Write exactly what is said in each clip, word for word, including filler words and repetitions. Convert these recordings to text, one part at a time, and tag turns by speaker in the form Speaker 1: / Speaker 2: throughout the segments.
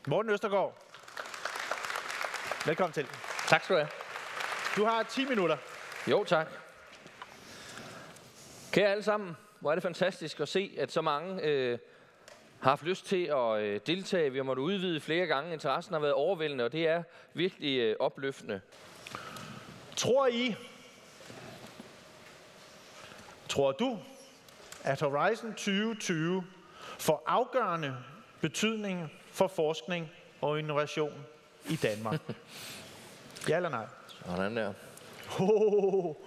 Speaker 1: Morten Østergaard. Velkommen til.
Speaker 2: Tak skal du have.
Speaker 1: Du har ti minutter.
Speaker 2: Jo, tak. Kære alle sammen, hvor er det fantastisk at se, at så mange øh, har haft lyst til at øh, deltage. Vi har måttet udvide flere gange. Interessen har været overvældende, og det er virkelig øh, opløftende.
Speaker 1: Tror I, tror du, at Horizon tyve tyve får afgørende betydning for forskning og innovation i Danmark? Ja eller nej?
Speaker 2: Sådan der.
Speaker 1: Oh,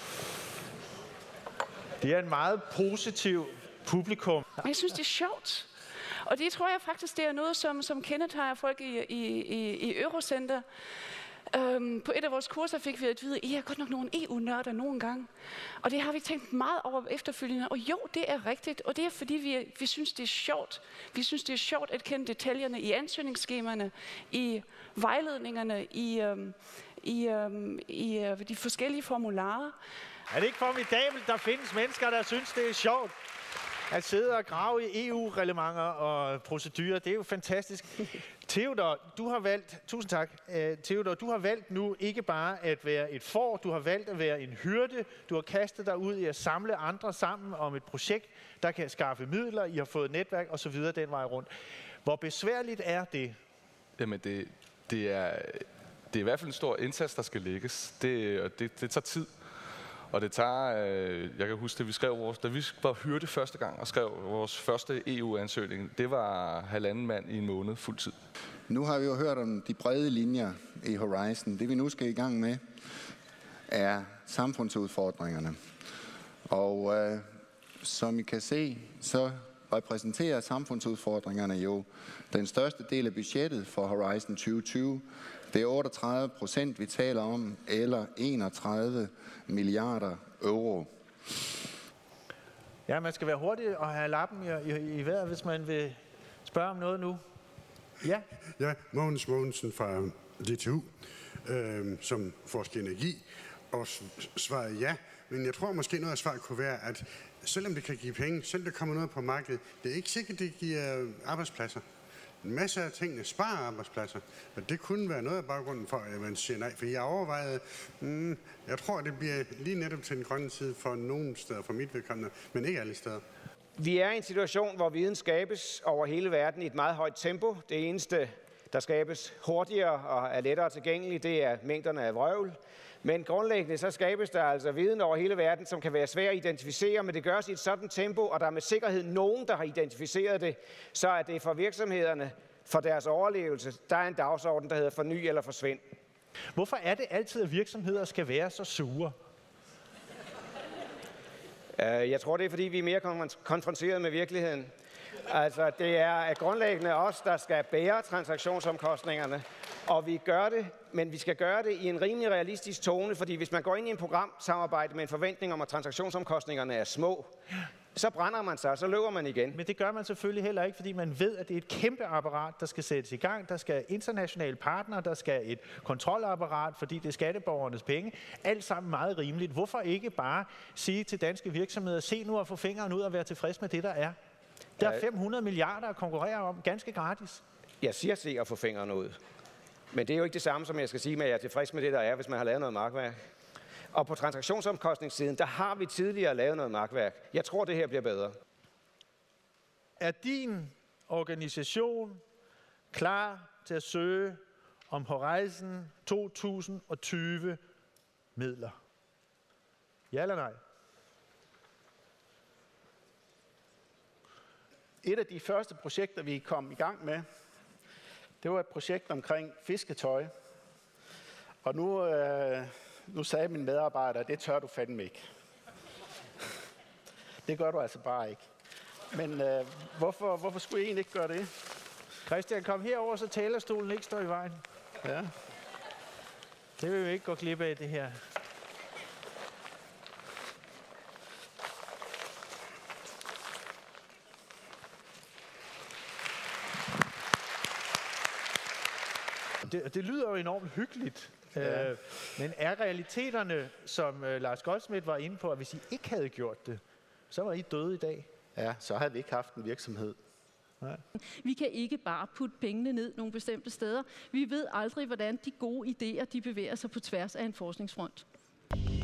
Speaker 1: det er en meget positiv publikum.
Speaker 3: Men jeg synes, det er sjovt. Og det tror jeg faktisk, det er noget, som, som kendetegner folk i, i, i, i Eurocenter. Um, på et af vores kurser fik vi at vide, at I er godt nok nogle E U-nørder nogle gange. Og det har vi tænkt meget over efterfølgende. Og jo, det er rigtigt. Og det er fordi, vi, vi synes, det er sjovt. Vi synes, det er sjovt at kende detaljerne i ansøgningsskemaerne, i vejledningerne, i, um, i, um, i uh, de forskellige formularer.
Speaker 1: Er det ikke formidabelt, der findes mennesker, der synes, det er sjovt at sidde og grave i E U-reglementer og procedurer? Det er jo fantastisk. Theodor, du har valgt, tusind tak, uh, Theodor, du har valgt nu ikke bare at være et får, du har valgt at være en hyrde. Du har kastet dig ud i at samle andre sammen om et projekt, der kan skaffe midler. I har fået netværk og så videre den vej rundt. Hvor besværligt er det?
Speaker 4: Jamen, det, det, er, det er i hvert fald en stor indsats, der skal lægges. Det, og det, det tager tid. Og det tager, øh, jeg kan huske, det vi skrev vores, da vi var hyrde første gang og skrev vores første E U-ansøgning, det var halvanden mand i en måned fuldtid.
Speaker 5: Nu har vi jo hørt om de brede linjer i Horizon. Det vi nu skal i gang med, er samfundsudfordringerne. Og øh, som I kan se, så repræsenterer samfundsudfordringerne jo den største del af budgettet for Horizon tyve tyve. Det er otteogtredive procent, vi taler om, eller enogtredive milliarder euro.
Speaker 1: Ja, man skal være hurtig og have lappen i, i, i vejret, hvis man vil spørge om noget nu. Ja?
Speaker 6: Ja, Mogens Mogensen fra D T U, øh, som forsker i energi, og svarede ja. Men jeg tror måske noget af svaret kunne være, at selvom det kan give penge, selvom der kommer noget på markedet, det er ikke sikkert, det giver arbejdspladser. En masse af tingene sparer arbejdspladser, men det kunne være noget af baggrunden for, at man siger nej. For jeg overvejede, mm, jeg tror, det bliver lige netop til den grønne side for nogle steder, for mit vedkommende, men ikke alle steder.
Speaker 7: Vi er i en situation, hvor viden skabes over hele verden i et meget højt tempo. Det eneste, der skabes hurtigere og er lettere tilgængeligt, det er mængderne af vrøvl. Men grundlæggende så skabes der altså viden over hele verden, som kan være svær at identificere, men det gøres i et sådan tempo, og der er med sikkerhed nogen, der har identificeret det, så er det for virksomhederne, for deres overlevelse, der er en dagsorden, der hedder forny eller forsvind.
Speaker 1: Hvorfor er det altid, at virksomheder skal være så sure?
Speaker 7: Jeg tror, det er, fordi vi er mere konfronteret med virkeligheden. Altså, det er grundlæggende os, der skal bære transaktionsomkostningerne, og vi gør det, men vi skal gøre det i en rimelig realistisk tone, fordi hvis man går ind i en programsamarbejde med en forventning om, at transaktionsomkostningerne er små, så brænder man sig, og så løber man igen.
Speaker 1: Men det gør man selvfølgelig heller ikke, fordi man ved, at det er et kæmpe apparat, der skal sættes i gang. Der skal internationale partnere, der skal et kontrolapparat, fordi det er skatteborgernes penge. Alt sammen meget rimeligt. Hvorfor ikke bare sige til danske virksomheder, se nu at få fingeren ud og være tilfreds med det, der er? Der er fem hundrede milliarder at konkurrere om, ganske gratis.
Speaker 7: Jeg siger se at få fingrene ud. Men det er jo ikke det samme, som jeg skal sige med, at jeg er tilfreds med det, der er, hvis man har lavet noget markværk. Og på transaktionsomkostningssiden, der har vi tidligere lavet noget markværk. Jeg tror, det her bliver bedre.
Speaker 1: Er din organisation klar til at søge om Horizon to tusind og tyve midler? Ja eller nej?
Speaker 8: Et af de første projekter, vi kom i gang med, det var et projekt omkring fisketøj. Og nu, øh, nu sagde min medarbejder, det tør du fandme ikke. Det gør du altså bare ikke. Men øh, hvorfor, hvorfor skulle jeg egentlig ikke gøre det?
Speaker 1: Christian, kom herover, så talerstolen ikke står i vejen.
Speaker 8: Ja.
Speaker 1: Det vil vi ikke gå glip af, det her. Det, det lyder jo enormt hyggeligt. Ja. Øh, men er realiteterne, som øh, Lars Goldsmith var inde på, at hvis I ikke havde gjort det, så var I døde i dag?
Speaker 8: Ja, så havde vi ikke haft en virksomhed.
Speaker 1: Nej.
Speaker 9: Vi kan ikke bare putte pengene ned nogle bestemte steder. Vi ved aldrig, hvordan de gode idéer de bevæger sig på tværs af en forskningsfront.